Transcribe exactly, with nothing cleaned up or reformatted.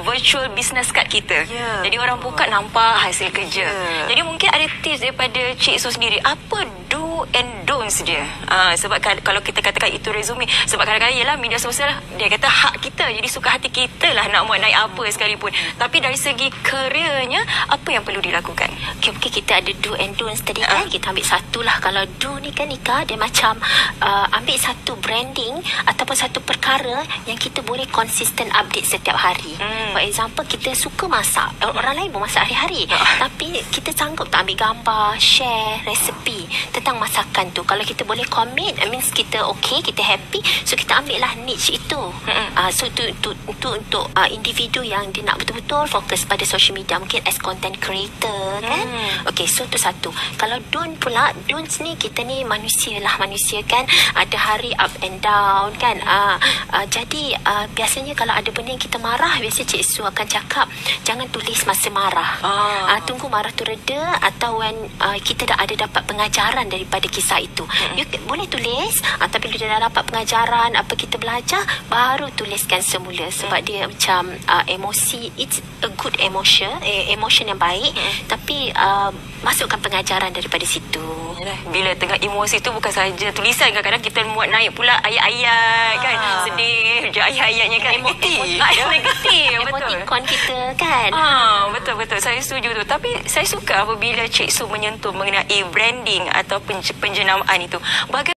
virtual business card kita. Yeah. Jadi orang buka nampak hasil kerja. Yeah. Jadi mungkin ada tips daripada Cik Su sendiri, apa do and don'ts dia. Uh, sebab kalau kita katakan itu resume, sebab kadang-kadang ialah media sosial dia kata hak kita, jadi suka hati kita lah nak buat naik apa sekalipun. Tapi dari segi kerjanya, apa yang perlu dilakukan? Okay, mungkin kita ada do and don'ts tadi kan. Uh. Kita ambil satu lah. Kalau do ni kan Nika, dia macam uh, ambil satu branding ataupun satu perkara yang kita boleh konsisten update setiap hari. Hmm. For example, kita suka masak. Orang lain pun masak hari-hari. Uh. Tapi kita sanggup tak ambil gambar, share resepi tentang masakan tu. Kalau kita boleh commit, I means kita okay, kita happy. So kita ambil lah niche itu. Hmm. Uh, so tu untuk untuk untuk uh, individu yang dia nak betul-betul fokus pada social media, mungkin as content creator kan. Hmm. Okay, so tu satu. Kalau don't pula, don'ts ni kita ni manusia lah, manusia kan, ada hari up and down kan. Uh, uh, jadi uh, biasanya kalau ada benda yang kita marah, biasa Cik Su akan cakap jangan tulis masa marah. Ah. Uh, tunggu marah tu reda, atau when uh, kita dah ada dapat pengajaran daripada kisah itu. Hmm. You boleh tulis, uh, tapi bila dah dapat pengajaran apa kita belajar, baru tuliskan semula. Sebab hmm. dia macam uh, emosi, it's a good emotion, eh, emotion yang baik. Hmm. Tapi uh, masukkan pengajaran daripada situ. Bila tengah emosi tu bukan saja tulisan, kadang-kadang kita muat naik pula ayat-ayat ah. kan, sedih je ayat-ayatnya kan, emotif negatif. Betul, emotikon kita kan. Ah, betul-betul, saya setuju tu. Tapi saya suka apabila Cik Su menyentuh mengenai branding atau penjenamaan itu. Bagaimana